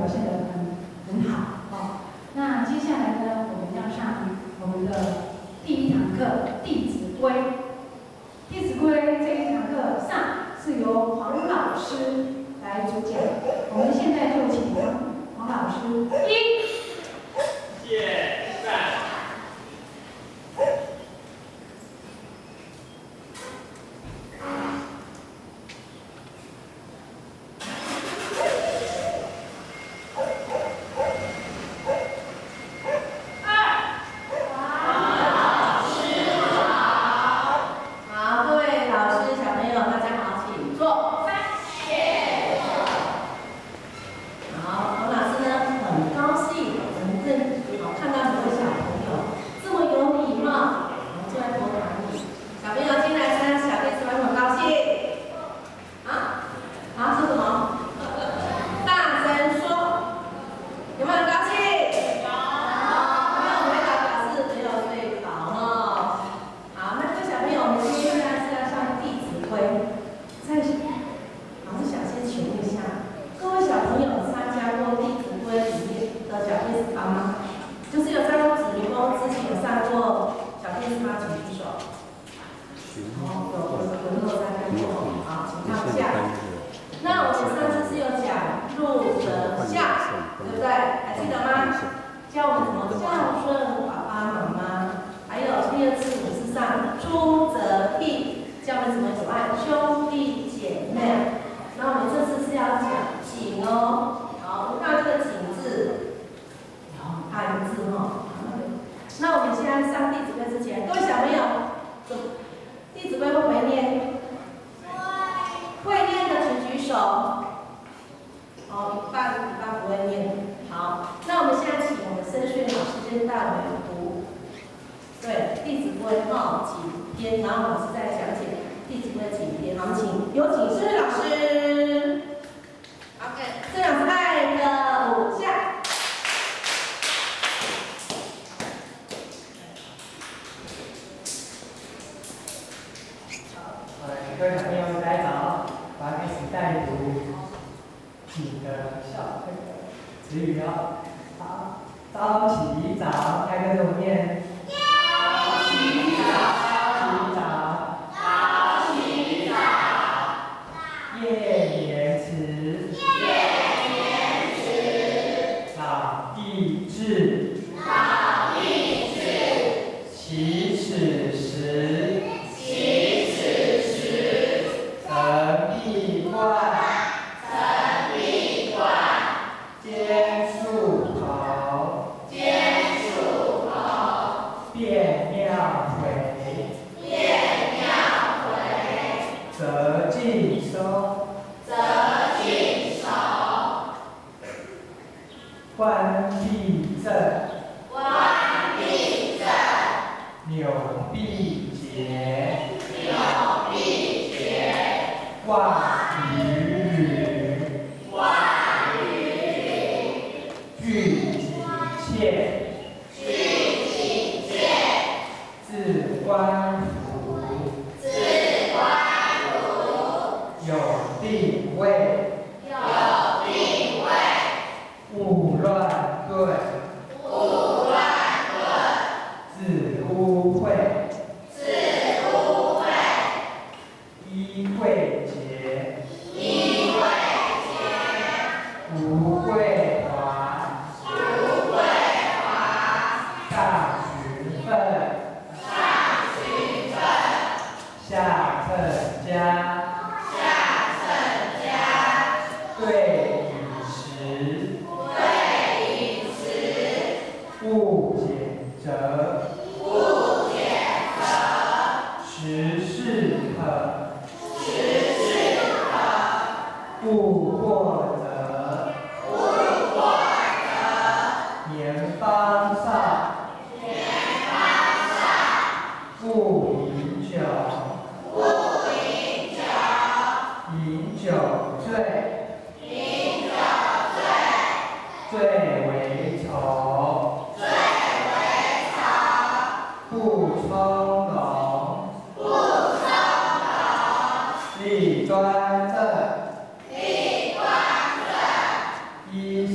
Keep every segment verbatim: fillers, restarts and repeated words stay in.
现得很很好哦。那接下来呢，我们要上我们的第一堂课《弟子规》。《弟子规》这一堂课上是由黄老师来主讲，我们现在就请黄老师一解散。 各位小朋友，大家早！我要开始带读你的小这个词语哦。好，早起早，大家跟着我念。早起早，早起早，夜眠迟，夜眠迟，老弟至，老弟至，起始时。关闭正，关闭正，扭臂结，扭臂结，挂鱼履，挂鱼履，具体切，具体切，自关服，自关服，有定位。勿乱顿，勿乱顿，自污秽，自污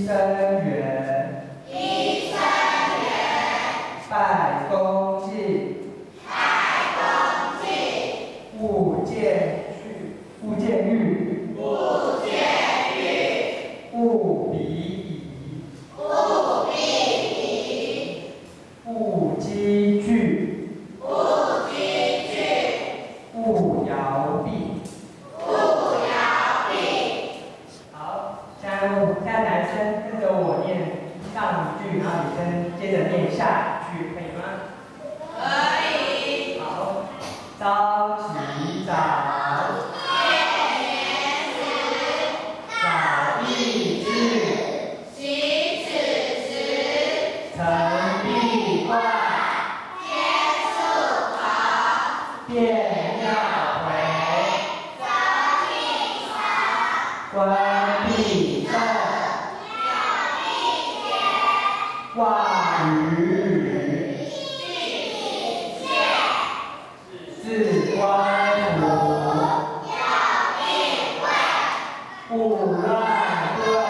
医生缘，医生缘，拜恭敬，拜恭敬，勿见去，勿见欲，勿见欲，勿比夷，勿比夷，勿积聚，勿积聚，勿摇臂，勿摇臂。好，现在我现在男生跟着我念上一句，然后女生接着念下一句，可以吗？可以。好，早起早，见贤时，早立志，行此时，成必观，天数考，变要回，则命长，观必正，妙必见，话语语，必见，自观图，要必会，勿乱顿，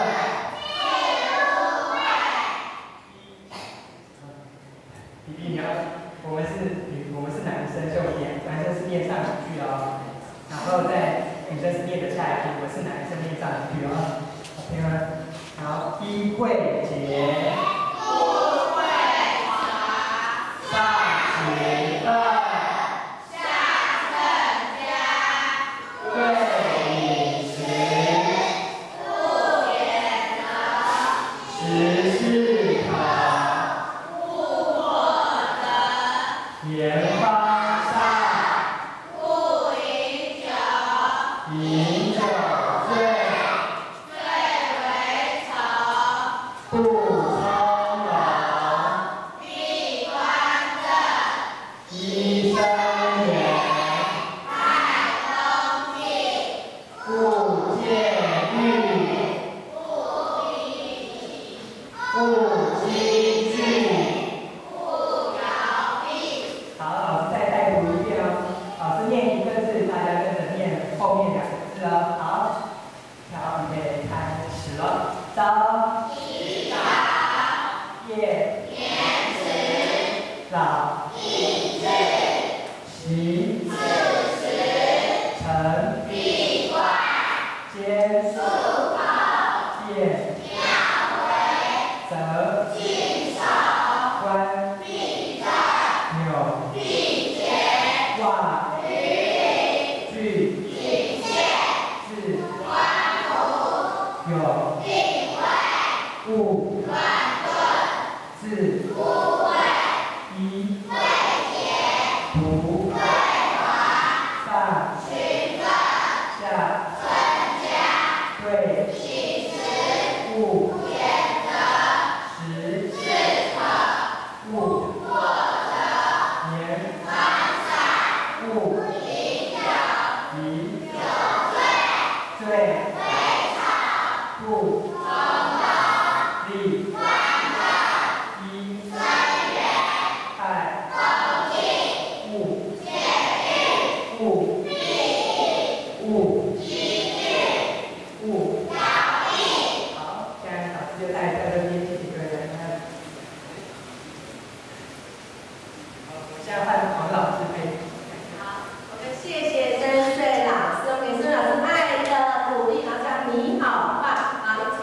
弟弟你要，我们是女，我们是男生，所以我们念男生是念上一句哦，然后再女生是念的下一句，我们是男生念上一句哦 ，OK 吗？好，一会节，不会茶，上食饭，下趁家，对饮食，不言则，时事考。言方善，不饮酒，饮酒醉，醉为愁，不从容，闭关正，医生缘，太恭敬，勿见欲，不比夷，勿积聚。好，老师再带读一遍哦。老师念一个字，大家跟着念后面两个字哦。好，好，预备开始了。早起早，夜眠迟，早立志，行此时，成必观，兼速考，见妙回，则进少，观必正，谬必见，话语理，句品见，自观图，有必会，勿乱顿，自不会，一会解，图对话，上循分，下分家，对行时，勿言则，时事可，勿过则，言方善，勿饮酒，饮酒醉，醉为常，不从容，立观正，医生缘，太恭敬，勿见欲，勿比夷，勿积聚，勿摇臂。好，现在老师就带在这边继续对人看。好，我现在换黄老师可以。 好，我们谢谢深邃老师，我们给深邃老师爱的鼓励，然后叫你好棒，好。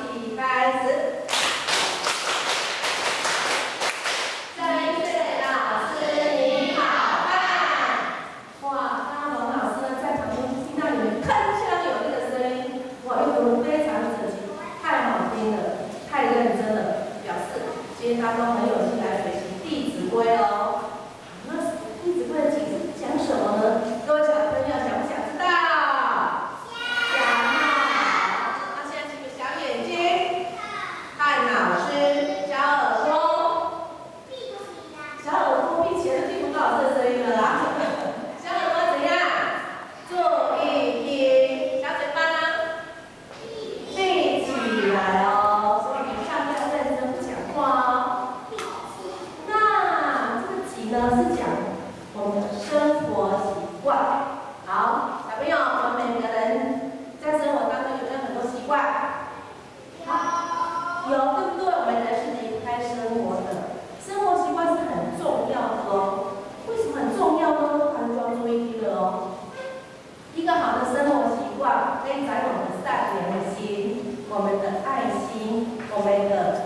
我们的爱心，我们的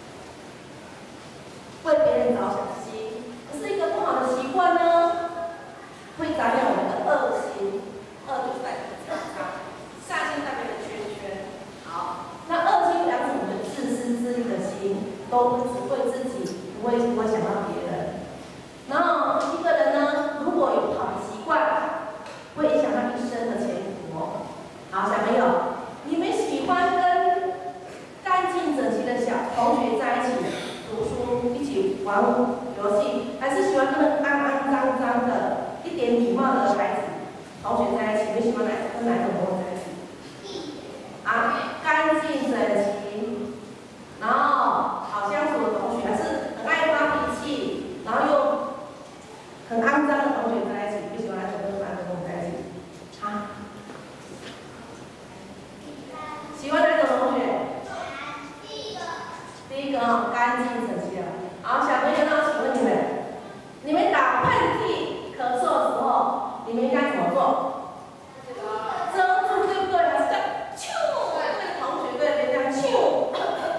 为别人着想的心。可是一个不好的习惯呢，会沾染我们的恶心，恶就代表着它，善心代表着圈圈。好，那恶心表示我们自私自利的心，都只会自己，不会不会想到别人。然后一个人呢，如果有不好的习惯，会影响他一生的前途哦。好，小朋友，你们喜欢跟干净整齐的小同学在一起读书，一起玩游戏，还是喜欢跟那安安脏脏的、一点礼貌的孩子同学在一起？你喜欢哪跟哪种同学在一起？啊，干净整齐，然后好相处的同学，还是很爱发脾气，然后又很肮脏的同学在一起？你喜欢哪种跟哪种同学在一起？啊？喜欢哪种同学？第一个。第一个哦，干净整齐的。好，小朋友，那我请问你们，你们打喷嚏、咳嗽的时候，你们应该怎么做？遮住，对不对？还是这样，咻，对着同学对面这样咻，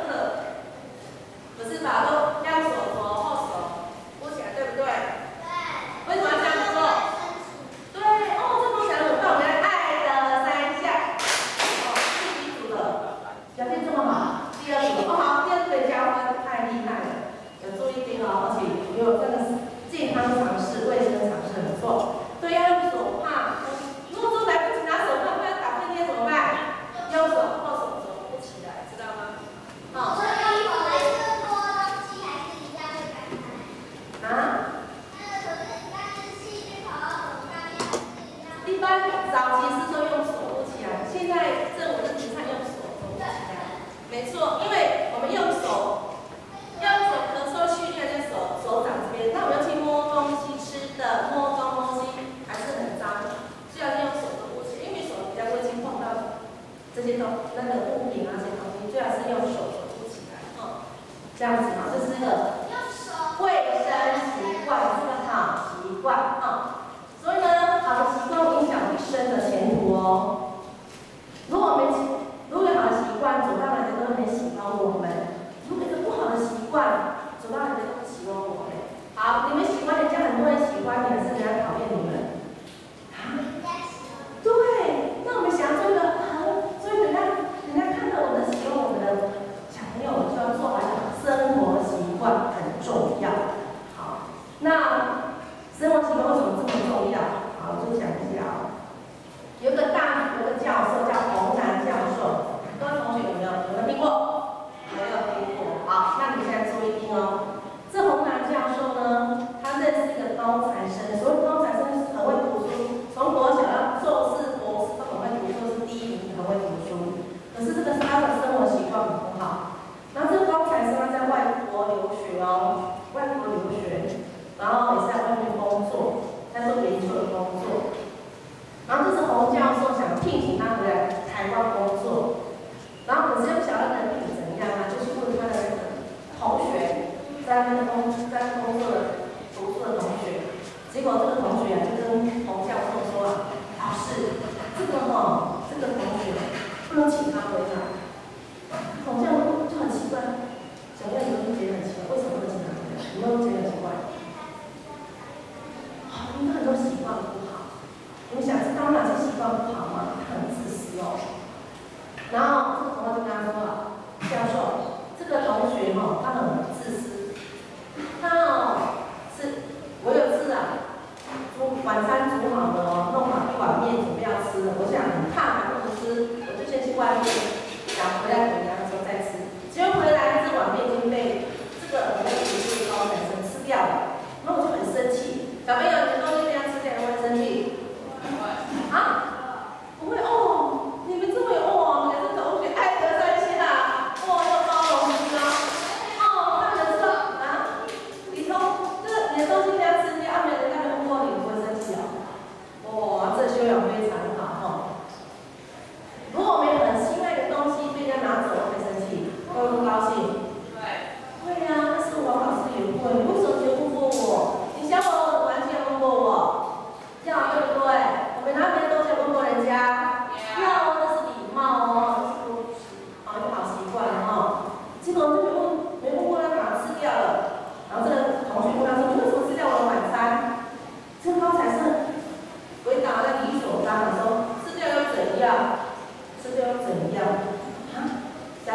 不是吧？都让手肘后手扶起来，对不对？对。为什么要这样做？对，哦，这同学很棒，我们来爱的三下。哦，第一组的表现这么好，第二组哦好，第二组也加分，太厉害了。有注意听哦，而且也有这个健康常识、卫生常识很不错。对，要用手帕。如果说来不及拿手帕，不然打喷嚏怎么办？用手后手肘扶起来，知道吗？好。所以用手来更多东西，还是一样会感染？啊？那个可是但是细菌跑到手上面还是一样。一般早期是说用手扶起来，现在政府是提倡用手肘扶起来。没错，因为我们用手。用手咳嗽细菌在手手掌这边，那我们要去摸东西吃的，摸东摸西还是很脏，所以要用手肘扶起，因为手比较不会去碰到这些东那个物品啊这些东西，最好是用手肘扶起来，嗯，这样子嘛，这是一个卫生习惯，是个好习惯啊、嗯。所以呢，好的习惯影响一生的前途哦。如果我们如果有好的习惯，走到哪里都很喜欢我们。如果一个不好的习惯，走到人家都不喜欢我们。好，你们喜欢人家，很多人喜欢你，还是人家讨厌你们？啊？对，那我们想要做一个很，所以人家人家看到我们喜欢我们的小朋友，就要做好一个生活习惯。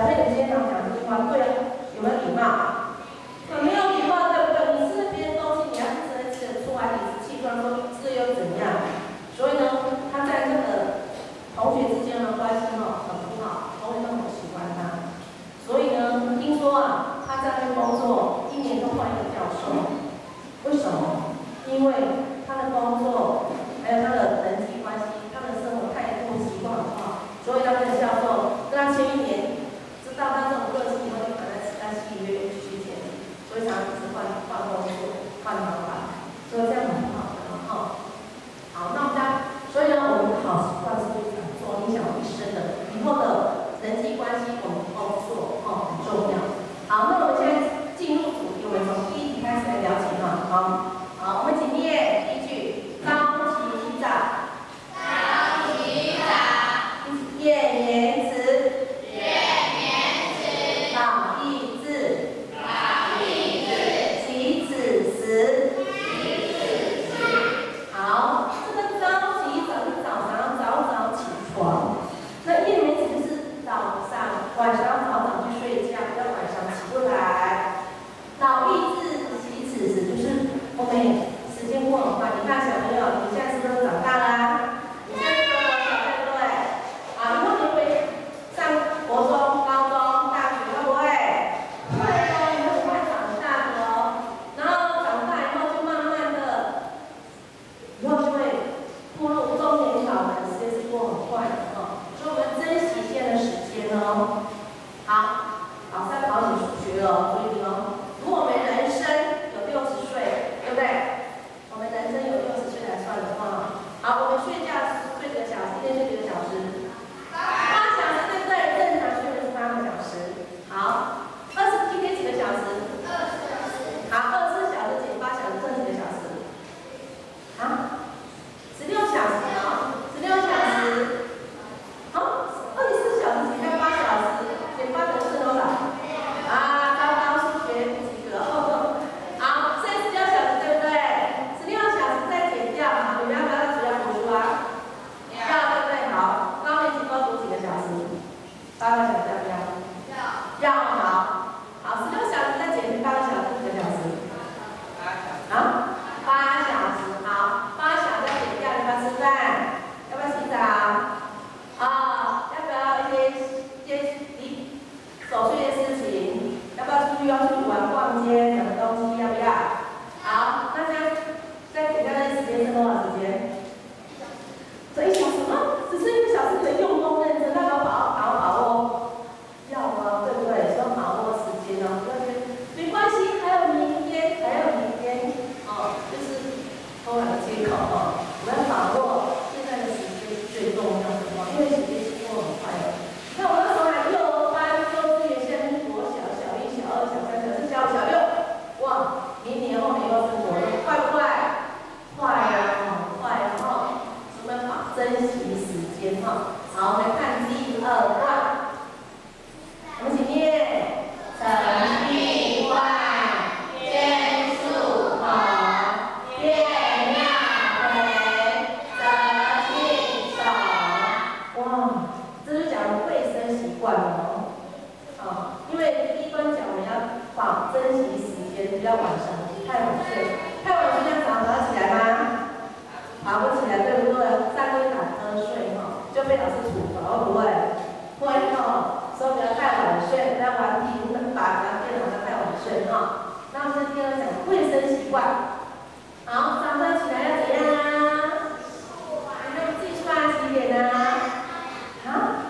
小佩，你今天想讲这句话，对啊，有没有礼貌？很没有礼貌，对不对？你吃了别人东西，你要是真的吃得出来理直气壮说这又怎样？所以呢，他在这个同学之间的关系呢很不好，同学都很喜欢他。所以呢，听说啊，他在那工作一年都换一个教授，为什么？因为他的工作还有他的人际关系，他的生活态度习惯很好，所以那个教授跟他签一年，知道他这种个性以后，就可能在在戏约续签，所以常一直换换工作、换老板，所以这样很好的哈。好，那我们家，所以呢，我们的好习惯是非常做影响我一生的，以后的人际关系，我们工作哦很重要。好，那我们现在进入主题，我们从第一题开始来了解哈。好，好，我们一起念第一句：张起早， 张起早， 燕言辞， 燕言辞， 老义字， 老义字， 其子时。 其子时。 好，这个早起早是早上早早起床，那燕言辞就是早上晚上早早去睡觉，要晚上起不来。老义字其子时就是我们时间过很快，你看小朋友，你现在是不是长大啦？你现在是多少岁，对不对？啊，以后你会上国中、高中、大学，会不会？会哦，你会很快长大的哦。然后长大以后就慢慢的，以后就会步入中年老人，时间是过很快的哦。所以我们珍惜现在的时间哦。好，老师要考你数学了，注意听哦。如果我们人生有六十岁，对不对？我们人生有六十岁来算的话，好，我们睡觉睡几个小时，一天睡几个小时？八小时，对不对？正常睡的是八个小时。好，二十一天几个小时？ 二十小时。 好，二十四小时减八小时剩几个小时？啊，十六小时哦，十六小时。好，二十四小时减掉八小时，减八等于是多少？啊，糟糕，数学不及格。好，剩十六小时，对不对？十六小时再减掉，好，你们要不要主要读书啊？要，对不对？好，高年级多读几个小时？八个小时要不要？ 要。 要，好。好，十六小时再减去八个小时，几个小时？ 八小时。 啊？八小时，好，八小时再减掉，要不要吃饭？要不要洗澡？啊，要不要一些一些离琐碎的事情？要不要出去要出去玩、逛街，什么东西？要不要？好，那这样再减掉那时间是多少时间？这一小时吗？只剩一个小时，可以用功认真，那要把握把握把握，要啊，对不对？要把握时间哦，要觉得没关系，还有明天，还有明天，哦，就是偷懒的借口哦。我们要把握现在的时间是最重要的哦，因为时间是过很快的。那我那时候还幼儿班、幼稚园，现在是国小、小一、小二、小三、小四、小五、小六，哇，明年后年又是国六，快不快？快呀，很快呀，哈。我们好珍惜时间哈。好，我们来看第二段，我们一起念：成碧冠，天树红，月亮回，则信守。哇，这就讲卫生习惯了哦。啊，因为第一段讲我们要保珍惜时间，不要晚上太晚睡，太晚睡这样早上早上起来吗？爬不起来，对不对？上会打瞌睡哈，就被老师处罚，会不会？会哈，所以不要太晚睡，不要玩屏幕、把玩电脑的太晚睡哈。那我们第二讲卫生习惯。好，早上起来要怎样啊？你们自己刷牙洗脸啊？啊？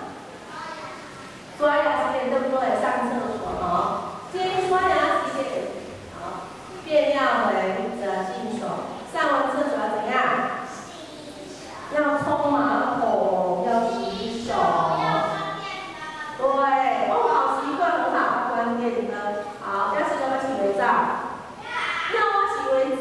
刷牙洗脸对不对？上厕所哦，先刷牙洗脸，好，便要回则信手。上完厕所要怎样？要冲马桶，要洗手。对，哦，好习惯很好，关电灯。好，要洗要不要洗肥皂？要啊，洗肥皂。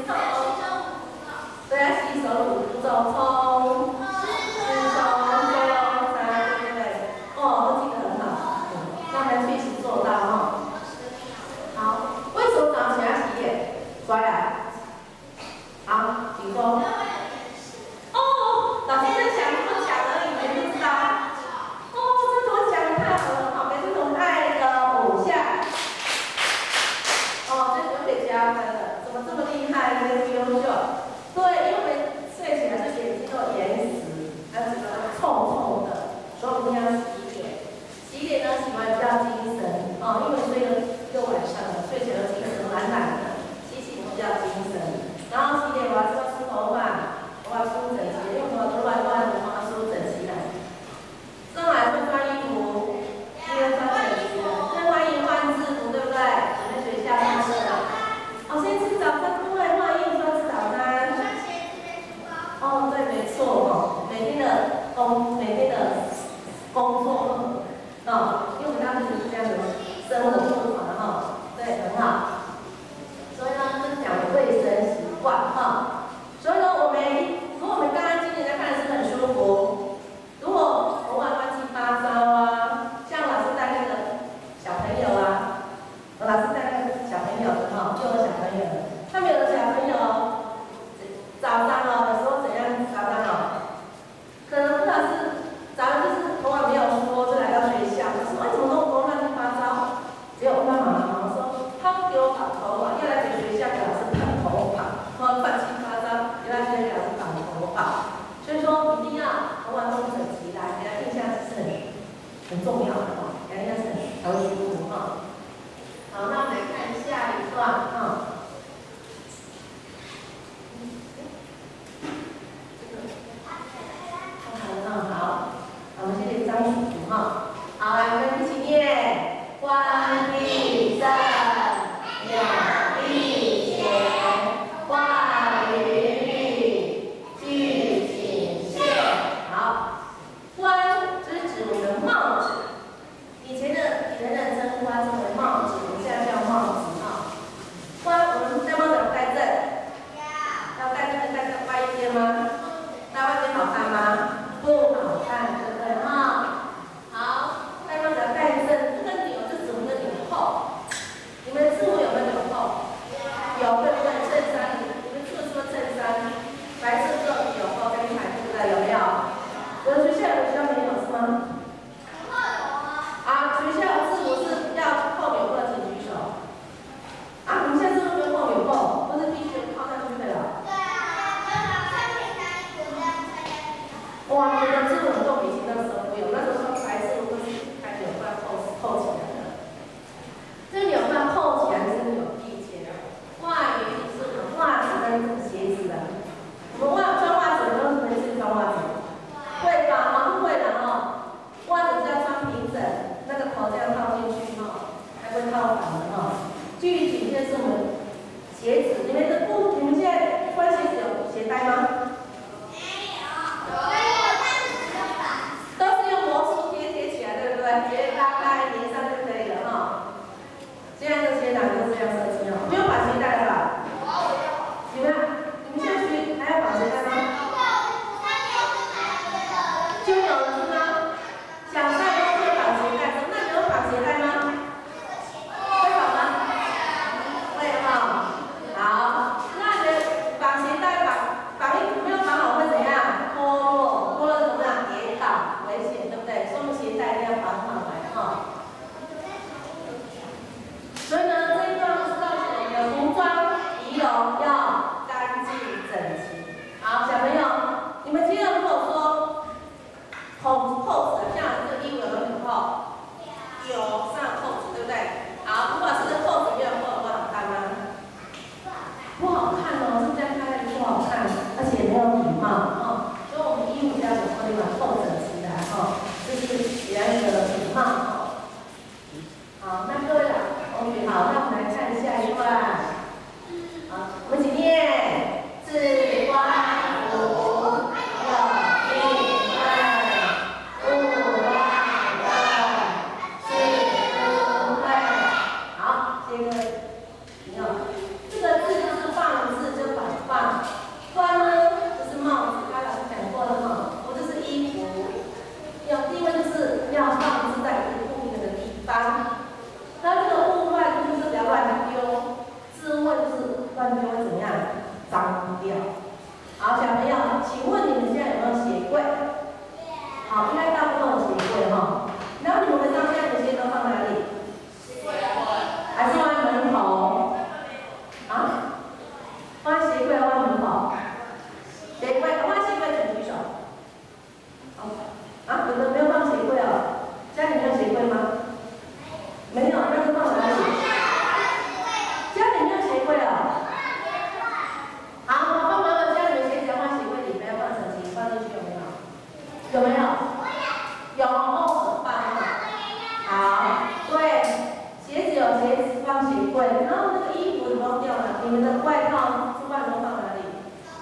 好，那各位老同学好，那我们来看下一段。好，我们一起念：自观福，有定论，勿乱动，是不会。好，这个你看，这个字就是放字，就反放。观呢，就是帽子，刚才老师讲过了哈。福就是衣服，有定论就是要放置在一个固定的地方。那这个物乱就是不要乱丢，自问就是乱丢会怎么样？脏掉。好，小朋友，请问你们现在有没有鞋柜？好，应该大部分有鞋柜哈。然后你们回到家，你们鞋都放哪里？还是放在门口？啊？放在鞋柜，放在门口？鞋柜，放在鞋柜请举手。好，啊，有的没有放鞋柜哦？家里没有鞋柜吗？没有，那是放哪里？家里没有鞋柜哦。好，爸爸妈妈家里的鞋子要放鞋柜里，不要放神奇，放进去有没有？有没有？有哦，很棒哦。好，对，鞋子有鞋子放鞋柜，然后那个衣服都掉了，你们的外套、书包都放哪里？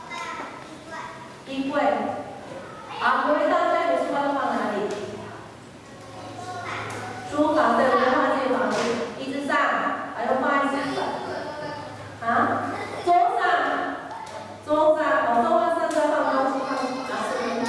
衣柜。好，你回到家，你的书包都放哪里？书房对不对？放在自己房间，椅子上，还有放在书本。啊？桌上，桌上，哦，桌上是要放东西，放哪里？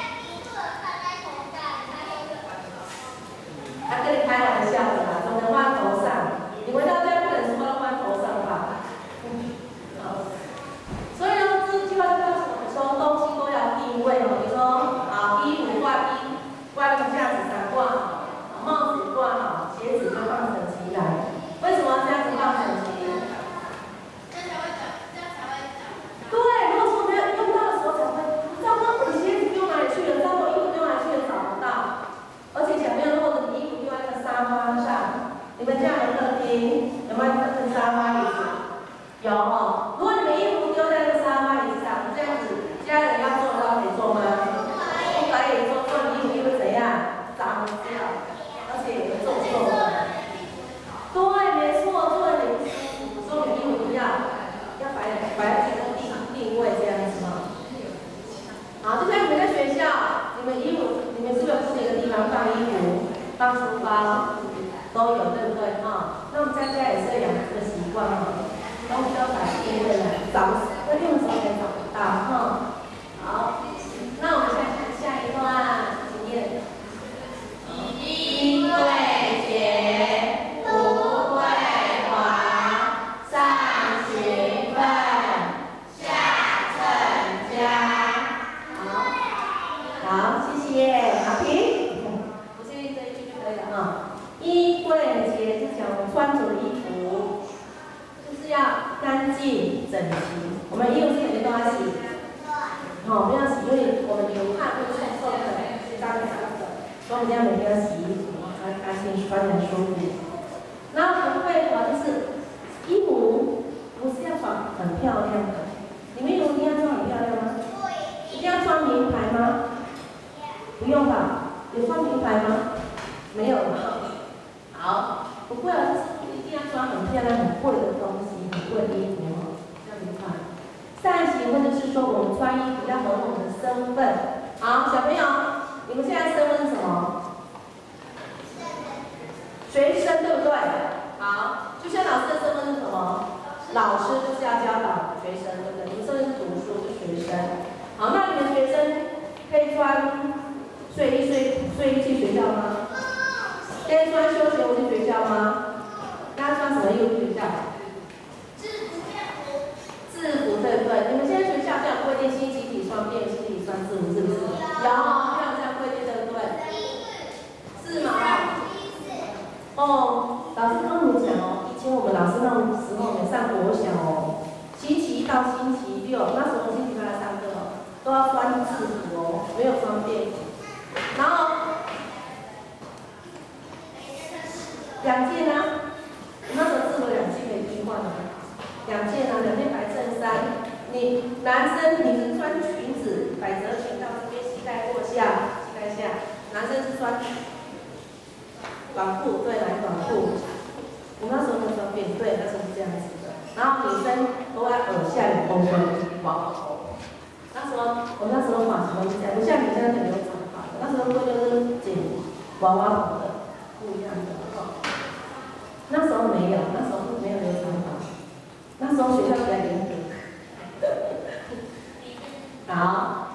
他跟你开玩笑的啦，总能放头上。你回到家不能书包放头上吧？好。所以呢，这句话就告诉我们说，东西都要定位哦。比如说，啊，衣服挂衣，挂那个架子上挂好。帽子挂好，鞋子就放整齐来。为什么要这样子放整齐？ 这样才会找，这样才会找。 对，如果说没有用到的时候才会，糟糕，我的鞋子丢哪里去了？糟糕，我衣服丢哪里去了？找不到。而且小朋友，如果你衣服丢在那个沙发上，你们家的客厅有没有那个沙发椅子？有哦。如果你们衣服丢在那个沙发椅子上，这样子家人要做的话可以做吗？不可以做，做衣服会怎样？脏掉。而且有皱皱的，对，没错，做的你不舒服，所以你衣服要要摆摆自己的定定位这样子嘛。好，就像你们在学校，你们衣服你们是不是有固定的地方放衣服、放书包，都有，对不对？哈，那我们在家也是要养这个习惯哈，然后要摆定位来找，要用的时候才找得到哈。好，那我们再看下一段经验。衣柜洁，不会滑，上勤奋，下称家。好，好，谢谢，好评。我建议这一句就可以了啊。衣柜洁是讲我们穿着的衣服，就是要干净整齐。我们衣服是每天都要洗，好，不要洗，因为我们流汗会臭臭的，脏脏的。所以我们要每天要洗衣服，才干净穿得舒服。然后不会滑就是衣服不是要穿很漂亮的，你们衣服一定要穿很漂亮吗？一定要穿名牌吗？不用吧？有穿名牌吗？没有吧？好，不会啊，就是一定要穿很漂亮、很贵的东西，很贵的衣服哦，这样名牌。善行或者是说我们穿衣服要合我们的身份。好，小朋友。你们现在身份是什么？学生对不对？好，就像老师的身份是什么？老师就是要教导学生，对不对？你们身份是读书，是学生。好，那你们学生可以穿睡衣睡睡衣去学校吗？可以穿休闲服去学校吗？那穿什么衣服去学校？ 制服便服。 制服对不对？你们现在学校这样规定星期几穿便，星期几穿制服，是不是？有。是吗？哦，老师跟你们讲哦，以前我们老师那种时候，我们上国小哦，星期一到星期六，那时候星期六来上课哦，都要穿制服哦，没有穿便服。然后两件啊，那时候制服两件可以替换的，两件啊，两件白衬衫。你男生你是穿裙子，百褶裙到这边，膝盖过下，膝盖下。男生是穿短裤，对，来短裤。我们那时候很方便，对，那时候是这样子的。然后女生都在耳下有勾根，娃娃头。那时候我们那时候发型都是这样，不像你现在很留长发的，那时候都就是剪娃娃头的，不一样的哦。那时候没有，那时候没有留长发，那时候学校比较严格。好。